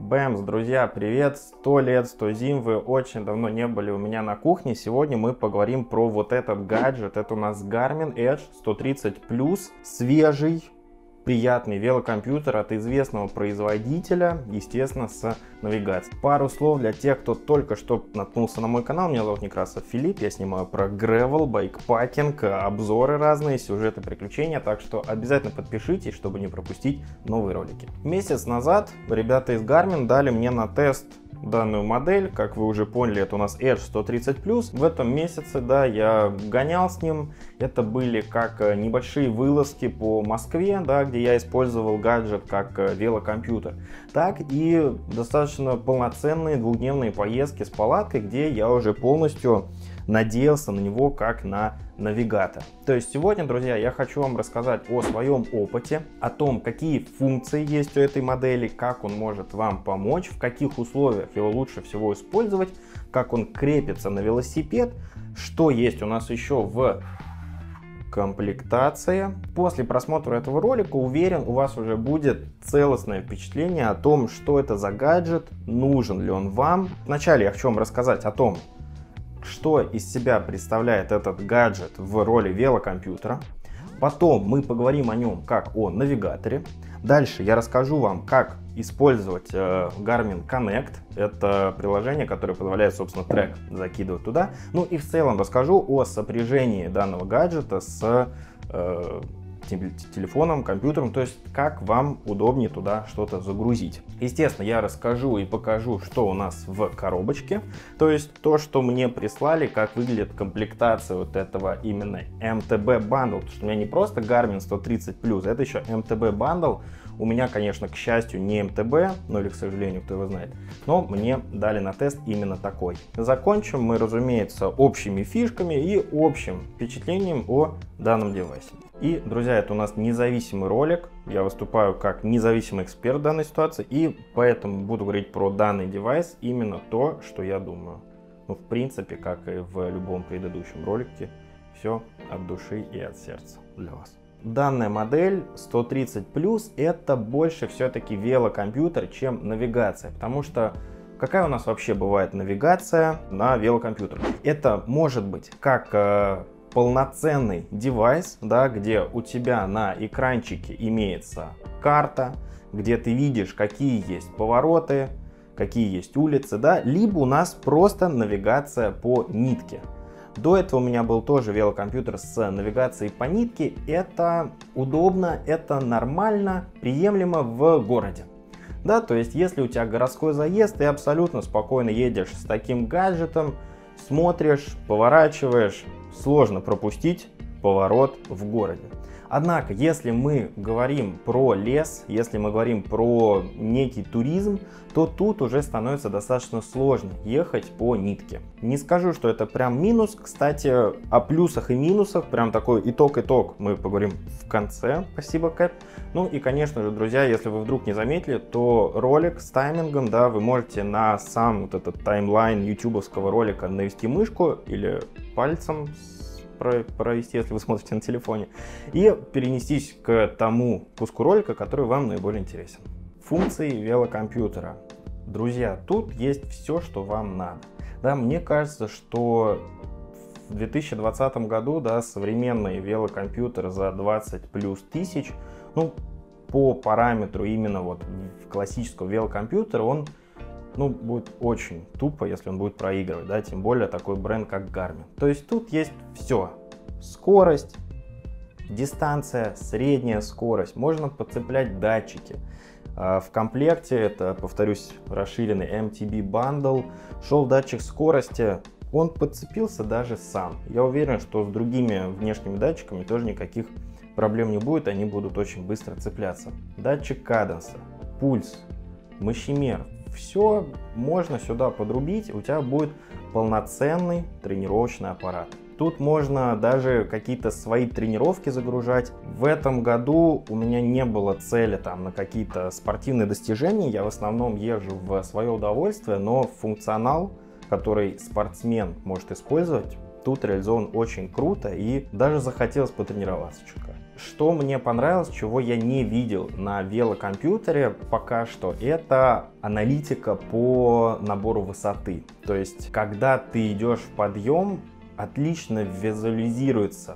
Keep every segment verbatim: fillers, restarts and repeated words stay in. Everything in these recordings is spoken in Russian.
Бэмс, друзья, привет! сто лет, сто зим, вы очень давно не были у меня на кухне. Сегодня мы поговорим про вот этот гаджет. Это у нас Garmin Edge сто тридцать плюс, свежий, приятный велокомпьютер от известного производителя, естественно, с навигацией. Пару слов для тех, кто только что наткнулся на мой канал. Меня зовут Некрасов Филипп, я снимаю про грэвел, байкпакинг, обзоры разные, сюжеты, приключения, так что обязательно подпишитесь, чтобы не пропустить новые ролики. Месяц назад ребята из Garmin дали мне на тест данную модель. Как вы уже поняли, это у нас Edge сто тридцать плюс. В этом месяце, да, я гонял с ним. Это были как небольшие вылазки по Москве, да, где я использовал гаджет как велокомпьютер, так и достаточно полноценные двухдневные поездки с палаткой, где я уже полностью надеялся на него как на навигатор. То есть сегодня, друзья, я хочу вам рассказать о своем опыте, о том, какие функции есть у этой модели, как он может вам помочь, в каких условиях его лучше всего использовать, как он крепится на велосипед, что есть у нас еще в комплектации. После просмотра этого ролика, уверен, у вас уже будет целостное впечатление о том, что это за гаджет, нужен ли он вам. Вначале я хочу вам рассказать о том, что из себя представляет этот гаджет в роли велокомпьютера. Потом мы поговорим о нем как о навигаторе. Дальше я расскажу вам, как использовать э, Garmin Connect. Это приложение, которое позволяет, собственно, трек закидывать туда. Ну и в целом расскажу о сопряжении данного гаджета с э, телефоном, компьютером, то есть как вам удобнее туда что-то загрузить. Естественно, я расскажу и покажу, что у нас в коробочке, то есть то, что мне прислали, как выглядит комплектация вот этого именно эм тэ бэ бандл, потому что у меня не просто Garmin сто тридцать плюс, это еще эм тэ бэ бандл. У меня, конечно, к счастью, не эм тэ бэ, ну или, к сожалению, кто его знает, но мне дали на тест именно такой. Закончим мы, разумеется, общими фишками и общим впечатлением о данном девайсе. И, друзья, это у нас независимый ролик, я выступаю как независимый эксперт в данной ситуации, и поэтому буду говорить про данный девайс именно то, что я думаю. Ну, в принципе, как и в любом предыдущем ролике, все от души и от сердца для вас. Данная модель сто тридцать плюс это больше все-таки велокомпьютер, чем навигация, потому что какая у нас вообще бывает навигация на велокомпьютере? Это может быть как э, полноценный девайс, да, где у тебя на экранчике имеется карта, где ты видишь, какие есть повороты, какие есть улицы, да, либо у нас просто навигация по нитке. До этого у меня был тоже велокомпьютер с навигацией по нитке. Это удобно, это нормально, приемлемо в городе. Да, то есть если у тебя городской заезд, ты абсолютно спокойно едешь с таким гаджетом, смотришь, поворачиваешь, сложно пропустить поворот в городе. Однако, если мы говорим про лес, если мы говорим про некий туризм, то тут уже становится достаточно сложно ехать по нитке. Не скажу, что это прям минус. Кстати, о плюсах и минусах, прям такой итог-итог мы поговорим в конце. Спасибо, Кэп. Ну и, конечно же, друзья, если вы вдруг не заметили, то ролик с таймингом, да, вы можете на сам вот этот таймлайн ютубовского ролика навести мышку или пальцем провести, если вы смотрите на телефоне, и перенестись к тому куску ролика, который вам наиболее интересен. Функции велокомпьютера. Друзья, тут есть все, что вам надо. Да, мне кажется, что в две тысячи двадцатом году, да, современный велокомпьютер за двадцать плюс тысяч, ну, по параметру именно вот классического велокомпьютера, он ну, будет очень тупо, если он будет проигрывать, да, тем более такой бренд, как Garmin. То есть тут есть все. Скорость, дистанция, средняя скорость. Можно подцеплять датчики. В комплекте, это, повторюсь, расширенный эм тэ бэ бандл, шел датчик скорости. Он подцепился даже сам. Я уверен, что с другими внешними датчиками тоже никаких проблем не будет. Они будут очень быстро цепляться. Датчик каденса, пульс, мощемер. Все можно сюда подрубить, у тебя будет полноценный тренировочный аппарат. Тут можно даже какие-то свои тренировки загружать. В этом году у меня не было цели там на какие-то спортивные достижения, я в основном езжу в свое удовольствие, но функционал, который спортсмен может использовать, тут реализован очень круто, и даже захотелось потренироваться чутка. что мне понравилось, чего я не видел на велокомпьютере пока что, это аналитика по набору высоты. То есть, когда ты идешь в подъем, отлично визуализируется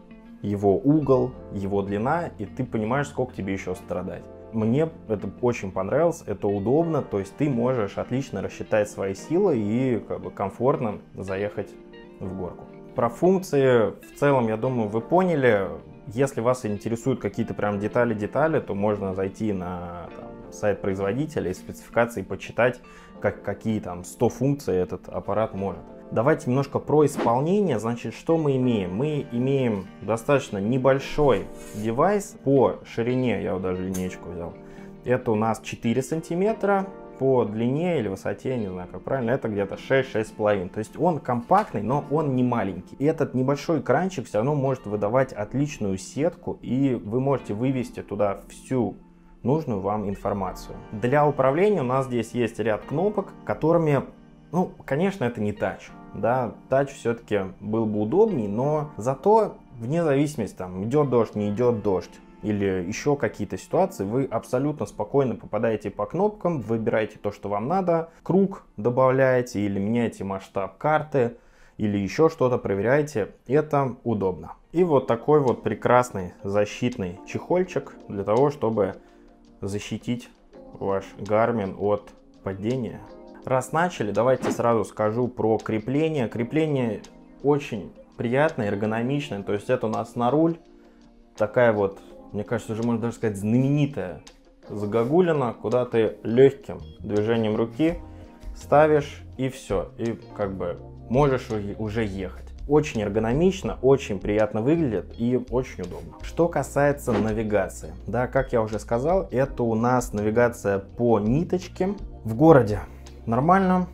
его угол, его длина, и ты понимаешь, сколько тебе еще страдать. Мне это очень понравилось, это удобно, то есть ты можешь отлично рассчитать свои силы и как бы комфортно заехать в горку. Про функции в целом, я думаю, вы поняли. Если вас интересуют какие-то прям детали-детали, то можно зайти на там, сайт производителя и спецификации почитать, как, какие там сто функций этот аппарат может. Давайте немножко про исполнение. Значит, что мы имеем? Мы имеем достаточно небольшой девайс по ширине, я вот даже линеечку взял. Это у нас четыре сантиметра. По длине или высоте, я не знаю как правильно, это где-то шесть-шесть с половиной. То есть он компактный, но он не маленький. И этот небольшой экранчик все равно может выдавать отличную сетку, и вы можете вывести туда всю нужную вам информацию. Для управления у нас здесь есть ряд кнопок, которыми, ну, конечно, это не тач. Да, тач все-таки был бы удобней, но зато вне зависимости, там, идет дождь, не идет дождь, или еще какие-то ситуации, вы абсолютно спокойно попадаете по кнопкам, выбираете то, что вам надо, круг добавляете или меняете масштаб карты, или еще что-то проверяете. Это удобно. И вот такой вот прекрасный защитный чехольчик для того, чтобы защитить ваш Garmin от падения. Раз начали, давайте сразу скажу про крепление. Крепление очень приятное, эргономичное, то есть это у нас на руль, такая вот, мне кажется, уже можно даже сказать, знаменитая загогулина, куда ты легким движением руки ставишь и все. И как бы можешь уже ехать. Очень эргономично, очень приятно выглядит и очень удобно. Что касается навигации. Да, как я уже сказал, это у нас навигация по ниточке. В городе нормально.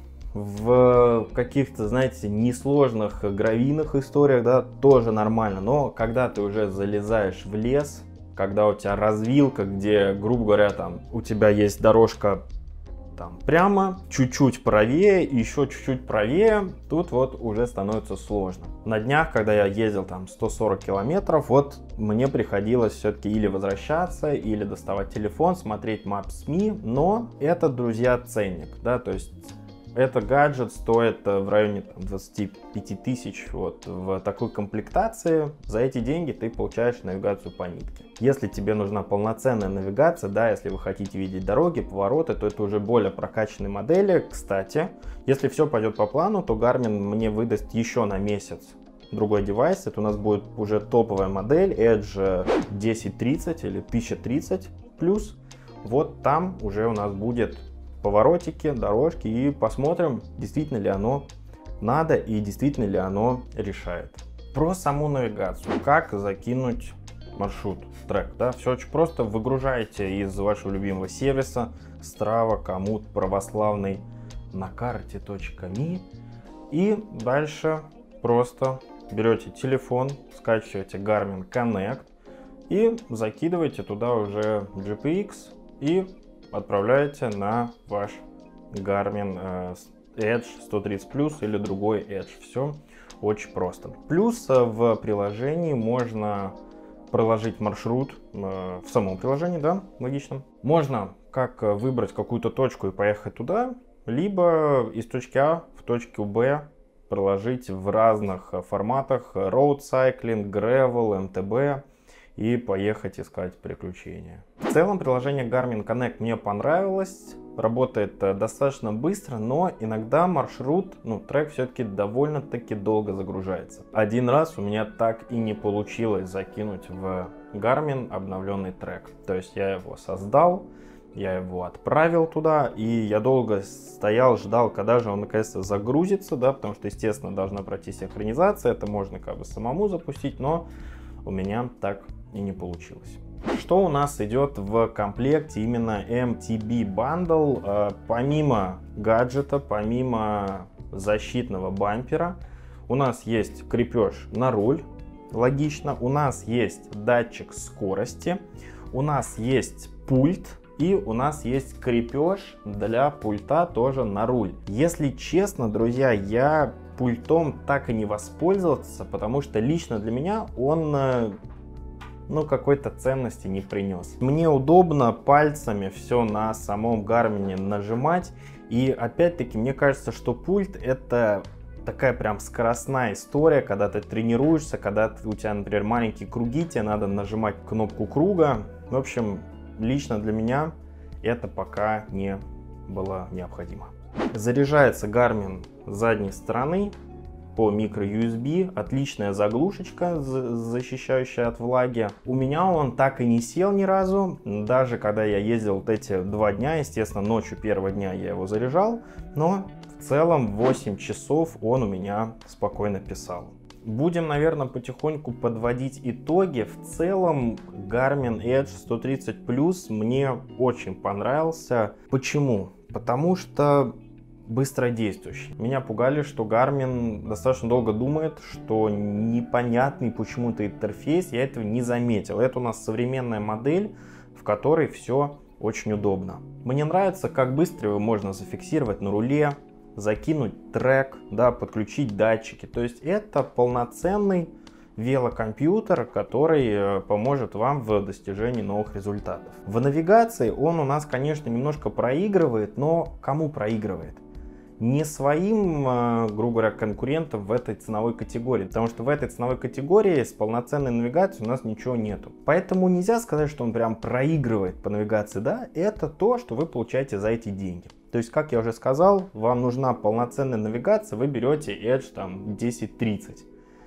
В каких-то, знаете, несложных гравийных историях, да, тоже нормально. Но когда ты уже залезаешь в лес, когда у тебя развилка, где, грубо говоря, там у тебя есть дорожка там прямо, чуть-чуть правее, еще чуть-чуть правее, тут вот уже становится сложно. На днях, когда я ездил там сто сорок километров, вот мне приходилось все-таки или возвращаться, или доставать телефон, смотреть Maps.me, но это, друзья, ценник, да, то есть этот гаджет стоит в районе там, двадцати пяти тысяч вот, в такой комплектации. За эти деньги ты получаешь навигацию по нитке. Если тебе нужна полноценная навигация, да, если вы хотите видеть дороги, повороты, то это уже более прокачанные модели. Кстати, если все пойдет по плану, то Garmin мне выдаст еще на месяц другой девайс. Это у нас будет уже топовая модель Edge десять тридцать или тысяча тридцать плюс. Вот там уже у нас будет поворотики, дорожки, и посмотрим, действительно ли оно надо и действительно ли оно решает. Про саму навигацию. Как закинуть маршрут, трек, да, все очень просто. Выгружаете из вашего любимого сервиса Strava, Komoot, православный, на карте точка ми, и дальше просто берете телефон, скачиваете Garmin Connect и закидываете туда уже джи пи экс и отправляете на ваш Garmin Edge сто тридцать плюс или другой Edge. Все очень просто. Плюс в приложении можно проложить маршрут в самом приложении, да, логично. Можно как выбрать какую-то точку и поехать туда, либо из точки А в точку Б проложить в разных форматах: road cycling, gravel, эм тэ бэ, и поехать искать приключения. В целом приложение Garmin Connect мне понравилось, работает достаточно быстро, но иногда маршрут, ну, трек все-таки довольно-таки долго загружается. Один раз у меня так и не получилось закинуть в Garmin обновленный трек. То есть я его создал, я его отправил туда, и я долго стоял, ждал, когда же он наконец-то загрузится, да, потому что, естественно, должна пройти синхронизация, это можно как бы самому запустить, но у меня так и не получилось. Что у нас идет в комплекте именно эм ти би Bundle? Помимо гаджета, помимо защитного бампера, у нас есть крепеж на руль, логично, у нас есть датчик скорости, у нас есть пульт, и у нас есть крепеж для пульта тоже на руль. Если честно, друзья, я пультом так и не воспользовался, потому что лично для меня он но какой-то ценности не принес. Мне удобно пальцами все на самом Garmin нажимать. И опять-таки, мне кажется, что пульт это такая прям скоростная история, когда ты тренируешься, когда ты, у тебя, например, маленькие круги, тебе надо нажимать кнопку круга. В общем, лично для меня это пока не было необходимо. Заряжается Garmin с задней стороны по микро ю эс би. Отличная заглушечка, защищающая от влаги. У меня он так и не сел ни разу. Даже когда я ездил вот эти два дня, естественно, ночью первого дня я его заряжал. Но в целом восемь часов он у меня спокойно писал. Будем, наверное, потихоньку подводить итоги. В целом Garmin Edge сто тридцать плюс мне очень понравился. Почему? Потому что быстродействующий. Меня пугали, что Garmin достаточно долго думает, что непонятный почему-то интерфейс, я этого не заметил. Это у нас современная модель, в которой все очень удобно. Мне нравится, как быстро его можно зафиксировать на руле, закинуть трек, да, подключить датчики. То есть это полноценный велокомпьютер, который поможет вам в достижении новых результатов. В навигации он у нас, конечно, немножко проигрывает, но кому проигрывает? Не своим, грубо говоря, конкурентам в этой ценовой категории, потому что в этой ценовой категории с полноценной навигацией у нас ничего нету. Поэтому нельзя сказать, что он прям проигрывает по навигации, да, это то, что вы получаете за эти деньги. То есть, как я уже сказал, вам нужна полноценная навигация, вы берете Edge там десять тридцать.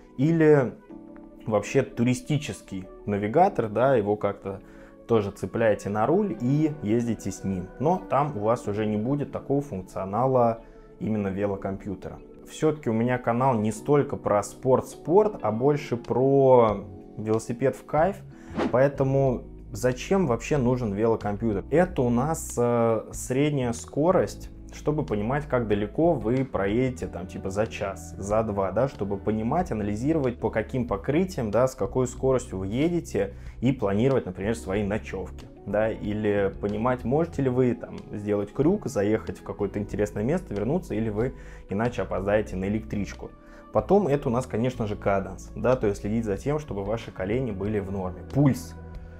Или вообще туристический навигатор, да, его как-то тоже цепляете на руль и ездите с ним. Но там у вас уже не будет такого функционала именно велокомпьютера. Все-таки у меня канал не столько про спорт-спорт, а больше про велосипед в кайф. Поэтому зачем вообще нужен велокомпьютер? Это у нас э, средняя скорость, чтобы понимать, как далеко вы проедете, там, типа за час, за два, да, чтобы понимать, анализировать, по каким покрытиям, да, с какой скоростью вы едете и планировать, например, свои ночевки, да, или понимать, можете ли вы там сделать крюк, заехать в какое-то интересное место, вернуться, или вы иначе опоздаете на электричку. Потом это у нас, конечно же, каданс, да, то есть следить за тем, чтобы ваши колени были в норме. Пульс,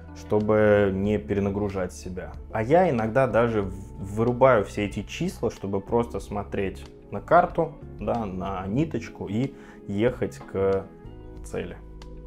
чтобы не перенагружать себя. А я иногда даже вырубаю все эти числа, чтобы просто смотреть на карту, да, на ниточку и ехать к цели.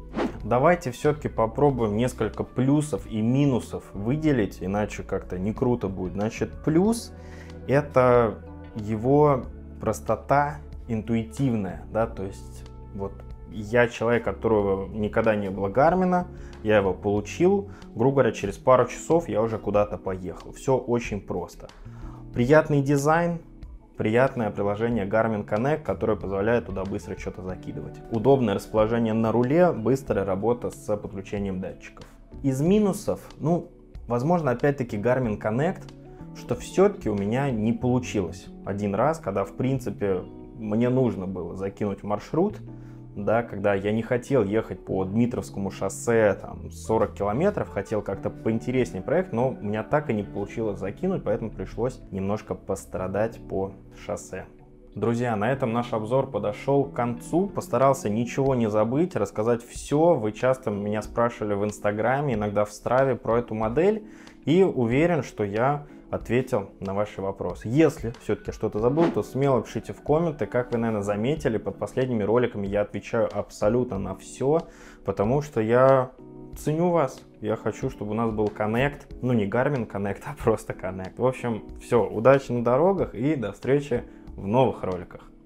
Давайте все-таки попробуем несколько плюсов и минусов выделить, иначе как-то не круто будет. Значит, плюс — это его простота интуитивная, да, то есть вот я человек, которого никогда не было Гармина, я его получил, грубо говоря, через пару часов я уже куда-то поехал. Все очень просто. Приятный дизайн, приятное приложение Garmin Connect, которое позволяет туда быстро что-то закидывать. Удобное расположение на руле, быстрая работа с подключением датчиков. Из минусов, ну, возможно, опять-таки Garmin Connect, что все-таки у меня не получилось один раз, когда, в принципе, мне нужно было закинуть маршрут, да, когда я не хотел ехать по Дмитровскому шоссе там, сорок километров, хотел как-то поинтереснее проект, но у меня так и не получилось закинуть, поэтому пришлось немножко пострадать по шоссе. Друзья, на этом наш обзор подошел к концу. Постарался ничего не забыть, рассказать все. Вы часто меня спрашивали в Инстаграме, иногда в Страве про эту модель, и уверен, что я ответил на ваши вопросы. Если все-таки что-то забыл, то смело пишите в комменты. Как вы, наверное, заметили, под последними роликами я отвечаю абсолютно на все, потому что я ценю вас. Я хочу, чтобы у нас был коннект, ну не Garmin Connect, а просто коннект. В общем, все, удачи на дорогах и до встречи в новых роликах.